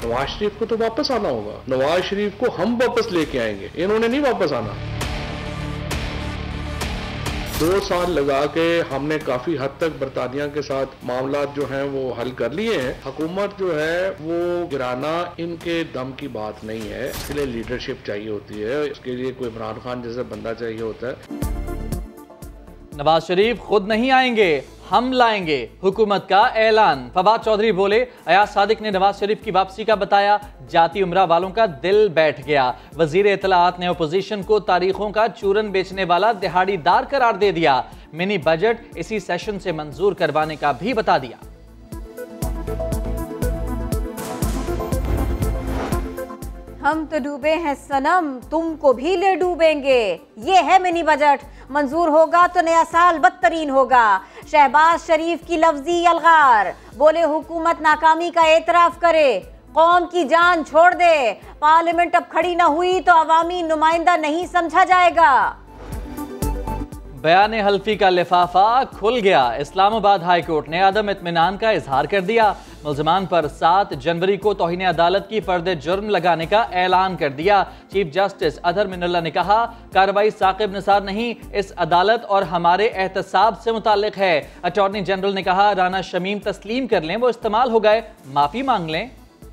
नवाज शरीफ को तो वापस आना होगा, नवाज शरीफ को हम वापस लेके आएंगे, इन्होंने नहीं वापस आना। 2 साल लगा के हमने काफी हद तक बरतानिया के साथ मामला जो हैं वो हल कर लिए हैं। हुकूमत जो है वो गिराना इनके दम की बात नहीं है, इसके लिए लीडरशिप चाहिए होती है, इसके लिए कोई इमरान खान जैसा बंदा चाहिए होता है। नवाज शरीफ खुद नहीं आएंगे, हम लाएंगे, हुकूमत का ऐलान। फवाद चौधरी बोले, अयाज सादिक ने नवाज शरीफ की वापसी का बताया जाती उम्रा वालों का दिल बैठ गया। वजीर इत्तलाआत ने अपोजिशन को तारीखों का चूरन बेचने वाला दिहाड़ीदार करार दे दिया। मिनी बजट इसी सेशन से मंजूर करवाने का भी बता दिया। हम तो डूबे हैं सनम, तुमको भी ले डूबेंगे। ये है मिनी बजट, मंजूर होगा तो नया साल बदतरीन होगा। शहबाज शरीफ की लफ्जी अलगार, बोले हुकूमत नाकामी का एतराफ करे, कौम की जान छोड़ दे। पार्लियामेंट अब खड़ी ना हुई तो अवामी नुमाइंदा नहीं समझा जाएगा। बयान हल्फी का लिफाफा खुल गया। इस्लामाबाद हाई कोर्ट ने अदम इत्मीनान का इजहार कर दिया। मुल्जमान पर 7 जनवरी को तौहीन अदालत की फर्द जुर्म लगाने का ऐलान कर दिया। चीफ जस्टिस अदहर मिनल्ला ने कहा, कार्रवाई साकिब निसार नहीं, इस अदालत और हमारे एहतसाब से मुताल्लिक है। अटॉर्नी जनरल ने कहा, राना शमीम तस्लीम कर लें, वो इस्तेमाल हो गए, माफी मांग लें।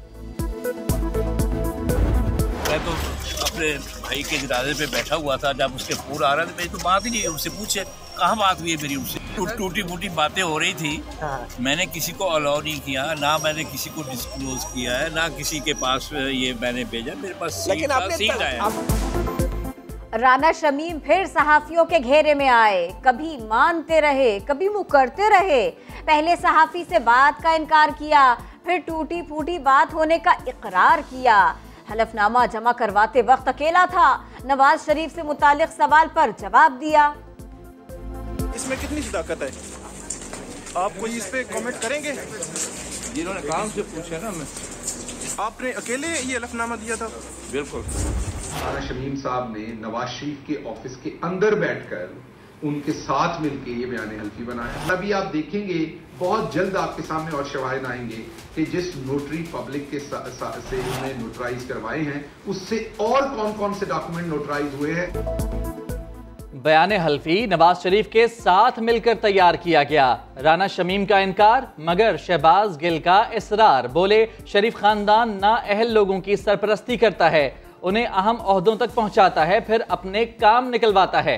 मैं तो अपने भाई के जनाजे पे बैठा हुआ था, जब उसके फोन आ रहा था, मेरी तो बात ही नहीं, उससे पूछे कहाँ बात हुई है मेरी, उससे टूटी फूटी बातें हो रही थी। मैंने किसी को अलाउ नहीं किया, ना मैंने किसी को डिस्क्लोज किया है, ना किसी के पास ये मैंने भेजा, मेरे पास सीट आया। राना शमीम फिर सहाफियों के घेरे में आए, कभी मानते रहे, कभी मुकरते रहे। पहले सहाफी से बात का इनकार किया, फिर टूटी फूटी बात होने का इकरार किया। हलफनामा जमा करवाते वक्त अकेला था, नवाज शरीफ से मुतालिक सवाल पर जवाब दिया। इसमें कितनी सदाकत है, आप कोई इस पे कमेंट करेंगे? जिन्होंने काम से पूछा ना, मैं आपने अकेले ये हलफनामा दिया था? बिल्कुल। राना शमीम साहब ने नवाज शरीफ के ऑफिस के अंदर बैठकर उनके साथ मिलकर ये बयान हल्फी बनाया। अभी आप देखेंगे बहुत जल्द आपके सामने और शवाहिद आएंगे कि जिस नोटरी पब्लिक के से उन्होंने नोटराइज करवाए हैं, उससे और कौन कौन से डॉक्यूमेंट नोटराइज हुए हैं। बयान हल्फी नवाज शरीफ के साथ मिलकर तैयार किया गया। राना शमीम का इनकार, मगर शहबाज गिल का इसरार। बोले, शरीफ खानदान नाअहल लोगों की सरपरस्ती करता है, उन्हें अहम ओहदों तक पहुंचाता है, फिर अपने काम निकलवाता है।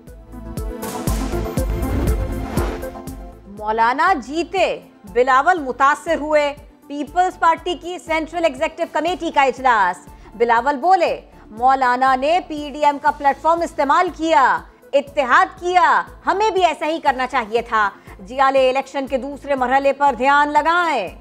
मौलाना जीते, बिलावल मुतासिर हुए। पीपल्स पार्टी की सेंट्रल एग्जीक्यूटिव कमेटी का इजलास, बिलावल बोले, मौलाना ने पीडीएम का प्लेटफॉर्म इस्तेमाल किया, इत्तेहाद किया, हमें भी ऐसा ही करना चाहिए था। जियाले इलेक्शन के दूसरे मरहले पर ध्यान लगाएं।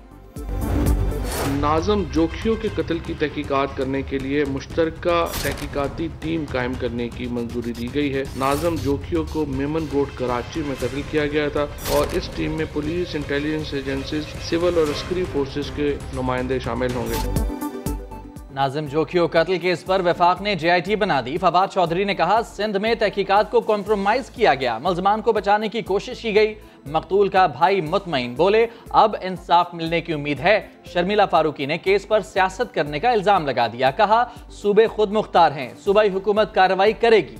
नाज़म जोखियों के कत्ल की तहकीकात करने के लिए मुश्तरका तहकीकाती टीम कायम करने की मंजूरी दी गई है। नाज़म जोखियों को मेमन रोड कराची में कत्ल किया गया था और इस टीम में पुलिस, इंटेलिजेंस एजेंसीज, सिविल और अस्करी फोर्सेस के नुमाइंदे शामिल होंगे। नाज़िम जोखियों कत्ल केस पर वफाक ने JIT बना दी। फवाद चौधरी ने कहा, सिंध में तहकीकात को कॉम्प्रोमाइज किया गया, मुल्ज़मान को बचाने की कोशिश की गई। मकतूल का भाई मुतमईन, बोले, अब इंसाफ मिलने की उम्मीद है। शर्मिला फारूकी ने केस पर सियासत करने का इल्जाम लगा दिया, कहा, सूबे खुद मुख्तार हैं, सूबाई हुकूमत कार्रवाई करेगी।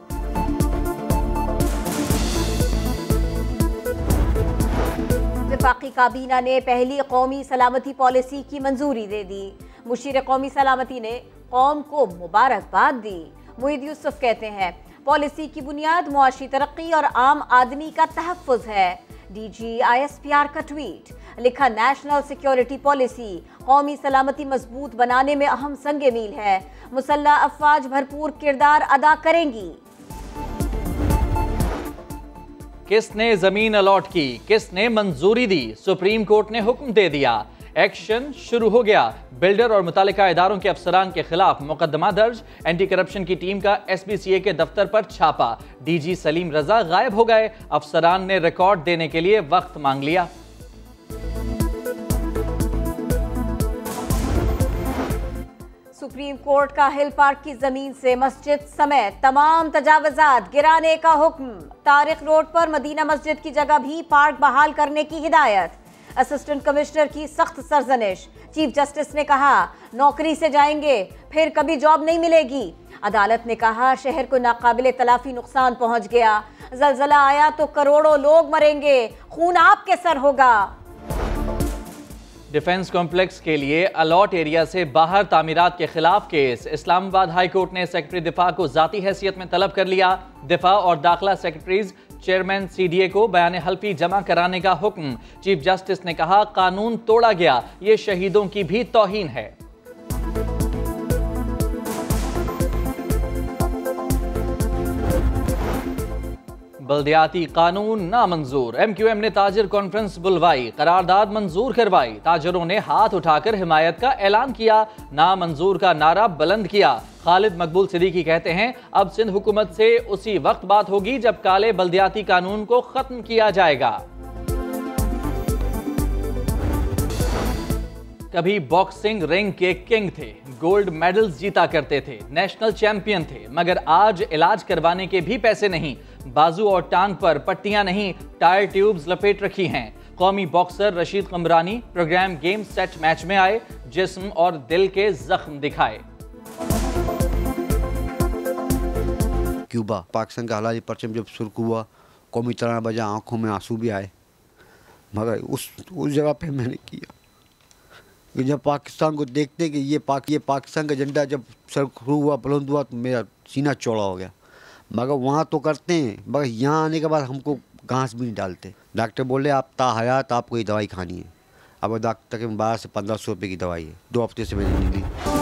वफाकी काबीना ने पहली कौमी सलामती पॉलिसी की मंजूरी दे दी। मुशीर कौमी सलामती ने कौम को मुबारकबाद दी। मुईद यूसुफ कहते हैं, पॉलिसी की बुनियाद मुआशी तरक्की और आम आदमी का तहफ़्फ़ुज़ है। DGISPR का ट्वीट, लिखा, नेशनल सिक्योरिटी पॉलिसी कौमी सलामती मजबूत बनाने में अहम संगे मील है। मुसल्लह अफवाज भरपूर किरदार अदा करेंगी। किसने जमीन अलॉट की, किसने मंजूरी दी, सुप्रीम कोर्ट ने हुक्म दे दिया। एक्शन शुरू हो गया। बिल्डर और मुतालिका इदारों के अफसरान के खिलाफ मुकदमा दर्ज। एंटी करप्शन की टीम का SBCA के दफ्तर पर छापा। DG सलीम रजा गायब हो गए। अफसरान ने रिकॉर्ड देने के लिए वक्त मांग लिया। सुप्रीम कोर्ट का हिल पार्क की जमीन से मस्जिद समेत तमाम तजावुजात गिराने का हुक्म। तारिक रोड पर मदीना मस्जिद की जगह भी पार्क बहाल करने की हिदायत। असिस्टेंट कमिश्नर की सख्त सरजनिश। चीफ जस्टिस ने कहा नौकरी से जाएंगे फिर कभी जॉब नहीं मिलेगी। अदालत ने कहा शहर को नाकाबिले तलाफी नुकसान पहुंच गया, जलजला आया तो करोड़ों लोग मरेंगे, खून आपके सर होगा। डिफेंस कॉम्प्लेक्स के लिए अलॉट एरिया से बाहर तामीरात के खिलाफ केस। इस्लामाबाद हाई कोर्ट ने सेक्रेटरी दिफा को जाती हैसियत में तलब कर लिया। दिफा और दाखिला सेक्रेटरीज चेयरमैन सीडीए को बयान हल्फी जमा कराने का हुक्म। चीफ जस्टिस ने कहा कानून तोड़ा गया, ये शहीदों की भी तौहीन है। बल्दियाती कानून नामंजूर। एमक्यूएम ने ताजिर कॉन्फ्रेंस बुलवाई, करारदाद मंजूर करवाई। ताजरों ने हाथ उठाकर हिमायत का ऐलान किया, नामंजूर का नारा बुलंद किया। खालिद मकबूल सिद्दीकी कहते हैं अब सिंध हुकूमत से उसी वक्त बात होगी जब काले बल्दियाती कानून को खत्म किया जाएगा। कभी बॉक्सिंग रिंग के किंग थे, गोल्ड मेडल्स जीता करते थे, नेशनल चैंपियन थे, मगर आज इलाज करवाने के भी पैसे नहीं। बाजू और टांग पर पट्टियां नहीं, टायर ट्यूब्स लपेट रखी हैं। कौमी boxer Rashid Kamrani programme game set match में आए, जिस्म और दिल के जख्म दिखाए। क्यूबा पाकिस्तान का हलाली परचम जब सुर्ख हुआ, कौमी तराना बजा, आंखों में आंसू भी आए, मगर उस जगह पे मैंने किया कि जब पाकिस्तान को देखते कि ये पाकिस्तान का झंडा जब शुरू हुआ, बुलंद हुआ, तो मेरा सीना चौड़ा हो गया। मगर वहाँ तो करते हैं, मगर यहाँ आने के बाद हमको घास भी नहीं डालते। डॉक्टर बोले आप ताहयात आपको ये दवाई खानी है। अब डॉक्टर के 1200 से 1500 रुपये की दवाई है, 2 हफ्ते से मैंने नहीं ली।